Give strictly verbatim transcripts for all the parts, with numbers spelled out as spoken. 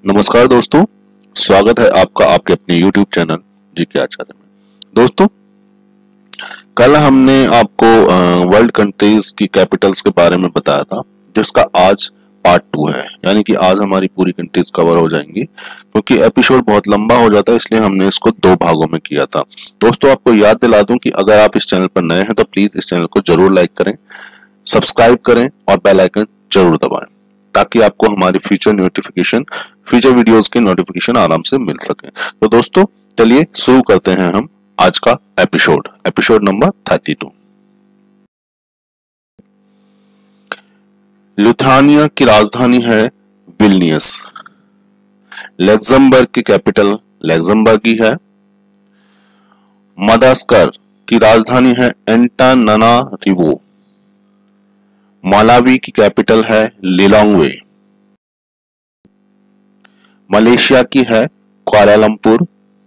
नमस्कार दोस्तों, स्वागत है आपका आपके अपने YouTube चैनल जी के आचार्य में। दोस्तों, कल हमने आपको वर्ल्ड कंट्रीज की कैपिटल्स के बारे में बताया था, जिसका आज पार्ट टू है, यानी कि आज हमारी पूरी कंट्रीज कवर हो जाएंगी। क्योंकि एपिसोड बहुत लंबा हो जाता है, इसलिए हमने इसको दो भागों में किया था। दोस्तों, आपको याद दिला दूं कि अगर आप इस चैनल पर नए हैं तो प्लीज इस चैनल को जरूर लाइक करें, सब्सक्राइब करें और बेल आइकन जरूर दबाएं, ताकि आपको हमारी फ्यूचर नोटिफिकेशन फ्यूचर वीडियोस के नोटिफिकेशन आराम से मिल सके। तो दोस्तों, चलिए शुरू करते हैं हम आज का episode episode number thirty two. Lithuania की राजधानी है विल्नियस। लग्जमबर्ग की कैपिटल लग्जमबर्ग ही है। मदागास्कर की राजधानी है एंटानानारिवो। मालावी की कैपिटल है लिलोंग्वे। मलेशिया की है कुआलालंपुर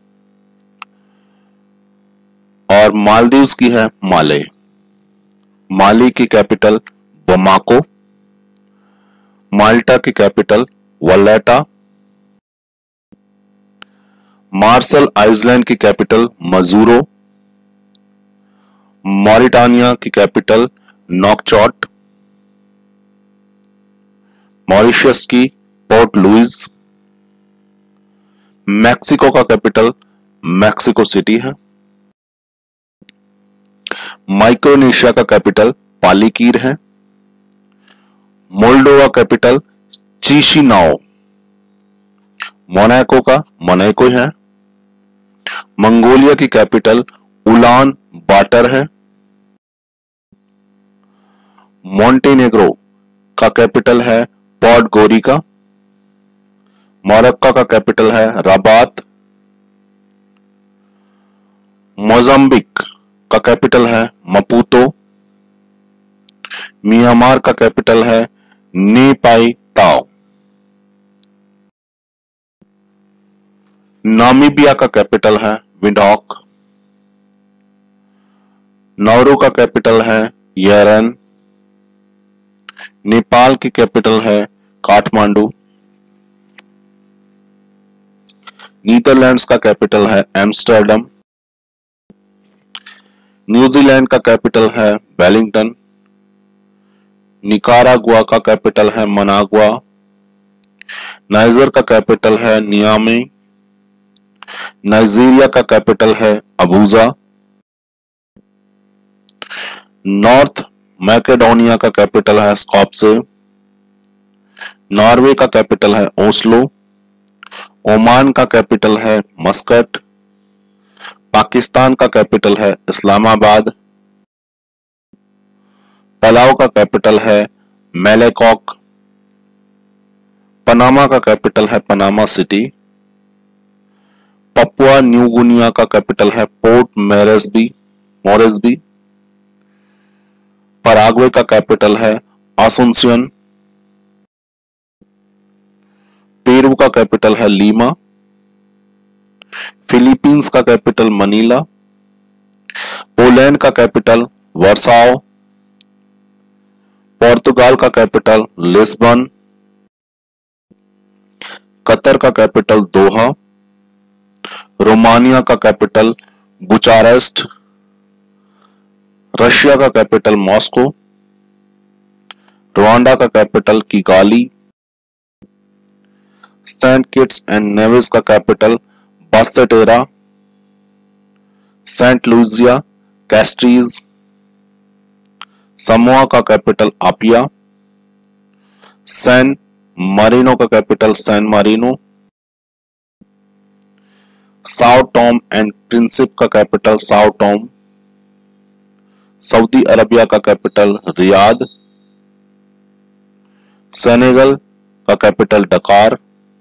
और मालदीव्स की है माले। माली की कैपिटल बमाको। माल्टा की कैपिटल वल्लेटा। मार्शल आइलैंड की कैपिटल मजूरो। मॉरिटानिया की कैपिटल नौकचौट। मॉरिशस की पोर्ट लुइस। मैक्सिको का कैपिटल मैक्सिको सिटी है। माइक्रोनेशिया का कैपिटल पालीकीर है। Moldova capital Chisinau. मोनाको का मोनाको है। मंगोलिया की कैपिटल उलान बाटर है। मोंटेनेग्रो का कैपिटल है पोडगोरिका। मोरक्को का कैपिटल है रबात। मोजाम्बिक का कैपिटल है मपूतो। म्यांमार का कैपिटल है नेपाई ताओ। नामीबिया का कैपिटल है विंडहोक। नाउरू का कैपिटल है येरेन। नेपाल की कैपिटल है काठमांडू। नीदरलैंड्स का कैपिटल है एम्स्टर्डम। न्यूजीलैंड का कैपिटल है वेलिंगटन। निकारागुआ का कैपिटल है मनागुआ। नाइजर का कैपिटल है नियामे। नाइजीरिया का कैपिटल है अबूजा। नॉर्थ मैकेडोनिया का कैपिटल है स्कॉप्से। नॉर्वे का कैपिटल है ओस्लो। ओमान का कैपिटल है मस्कट। पाकिस्तान का कैपिटल है इस्लामाबाद। पलाव का कैपिटल है मेलेकॉक। पनामा का कैपिटल है Panama City. Papua New Guinea का कैपिटल है पोर्ट मोरेस्बी मोरेस्बी। पराग्वे का कैपिटल है आसुनसियन। पेरू का कैपिटल है लीमा। फिलीपींस का कैपिटल मनीला। पोलैंड का कैपिटल वर्साओ। पोर्तुगाल का कैपिटल लिस्बन। कतर का कैपिटल दोहा। रोमानिया का कैपिटल बुचारेस्ट। रशिया का कैपिटल मॉस्को। रुवांडा का capital Kigali. Saint Kitts and Nevis का capital Basseterre. Saint Lucia Castries. Samoa का capital Apia. San Marino का capital San Marino. Sao Tome and Principe का capital Sao Tom. Saudi Arabia का capital Riyadh. Senegal का capital Dakar.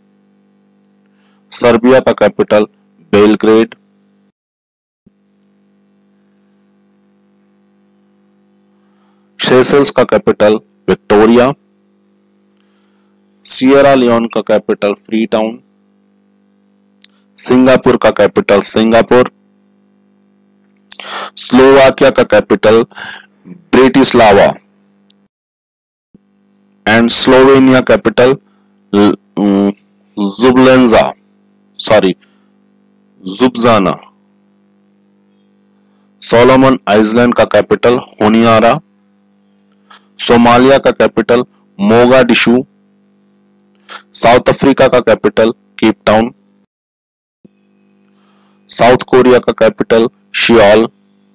Serbia का capital Belgrade. Seychelles का capital Victoria. Sierra Leone का capital Freetown. Singapore का capital Singapore. Slovakia का capital Bratislava and Slovenia capital Ljubljana sorry Ljubljana. Solomon Island का capital Honiara. Somalia का capital Mogadishu. South Africa का capital Cape Town. South Korea का capital Seoul.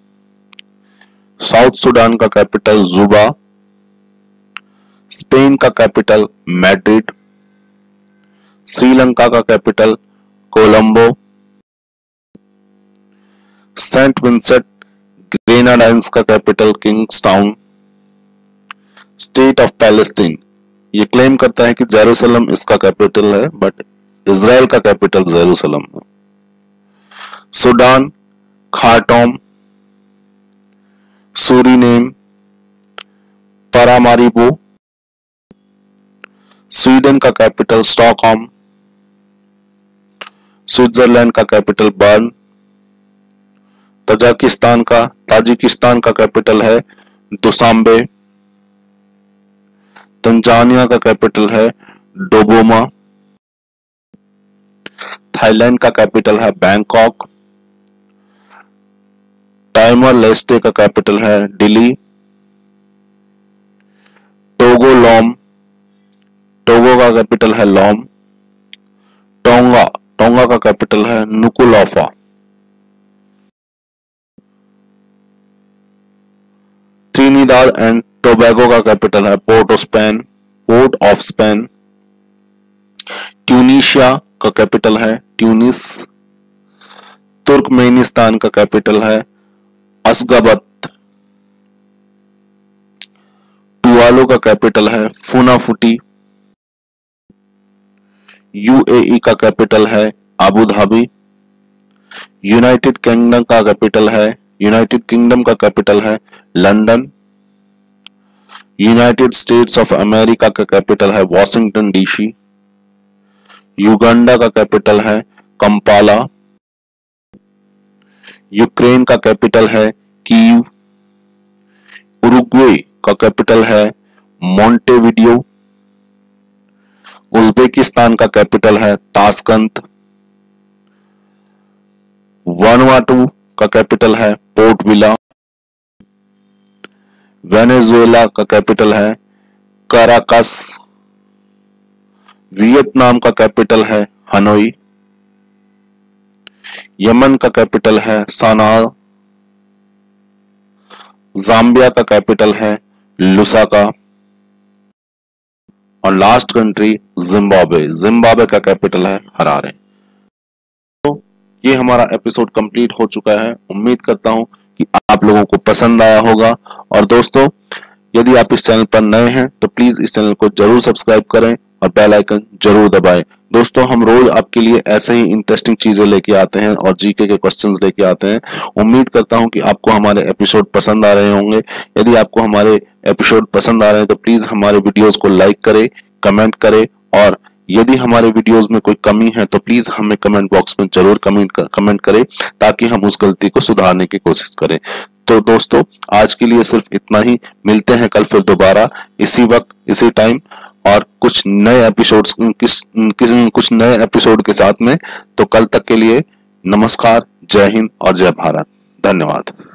South Sudan का capital Juba. Spain का capital Madrid. Sri Lanka का capital Colombo. Saint Vincent Grenadines का capital Kingstown. State of Palestine ये claim करता है कि जेरूसलम इसका कैपिटल है, बट इजराइल का कैपिटल जेरूसलम है। Sudan Khartoum. Suriname Paramaribo. Sweden का कैपिटल स्टॉकहोम। स्विट्जरलैंड का कैपिटल बर्न। तजाकिस्तान का ताजिकिस्तान का कैपिटल है दुशांबे। तंजानिया का कैपिटल है डोबोमा। थाईलैंड का कैपिटल है बैंकॉक। टाइमर लेस्टे का कैपिटल है दिल्ली। टोगो लोम टोगो का कैपिटल है लोम। टोंगा टोंगा का कैपिटल है नुकुलोफा। ट्रिनिदाद एंड टोबैगो का कैपिटल है Port of Spain Port of Spain. Tunisia का कैपिटल है ट्यूनिस। तुर्कमेनिस्तान का कैपिटल है अशगाबत। टुवालू का कैपिटल है फुनाफुटी। यूएई का कैपिटल है अबू धाबी। यूनाइटेड किंगडम का कैपिटल है यूनाइटेड किंगडम का कैपिटल है London. United States of America का कैपिटल है वॉशिंगटन डीसी। युगांडा का कैपिटल है कंपाला। यूक्रेन का कैपिटल है कीव। उरुग्वे का कैपिटल है मोंटेविडियो। उज्बेकिस्तान का कैपिटल है ताशकंद। वानुआटू का कैपिटल है पोर्ट विला। वेनेजुएला का कैपिटल है काराकस। वियतनाम का कैपिटल है हनोई। यमन का कैपिटल है सना। जाम्बिया का कैपिटल है लुसाका। और लास्ट कंट्री जिम्बाब्वे जिम्बाब्वे का कैपिटल है हरारे। तो ये हमारा एपिसोड कंप्लीट हो चुका है। उम्मीद करता हूं कि आप लोगों को पसंद आया होगा। और दोस्तों, यदि आप इस चैनल पर नए हैं तो प्लीज इस चैनल को जरूर सब्सक्राइब करें और बेल आइकन जरूर दबाएं। दोस्तों, हम रोज आपके लिए ऐसे ही इंटरेस्टिंग चीजें लेके आते हैं और जीके के क्वेश्चंस लेके आते हैं। उम्मीद करता हूं कि आपको हमारे एपिसोड पसंद आ रहे होंगे। यदि आपको हमारे एपिसोड पसंद आ रहे हैं तो प्लीज हमारे वीडियोस को लाइक करें, कमेंट करें, और यदि हमारे वीडियोस में कोई कमी है तो प्लीज हमें कमेंट बॉक्स में जरूर कमेंट कमेंट करें, ताकि हम उस गलती को सुधारने की कोशिश करें। तो दोस्तों, आज के लिए सिर्फ इतना ही। मिलते हैं कल फिर दोबारा इसी वक्त इसी टाइम और कुछ नए एपिसोड्स किस, किस कुछ नए एपिसोड के साथ में। तो कल तक के लिए नमस्कार, जय हिंद और जय भारत। धन्यवाद।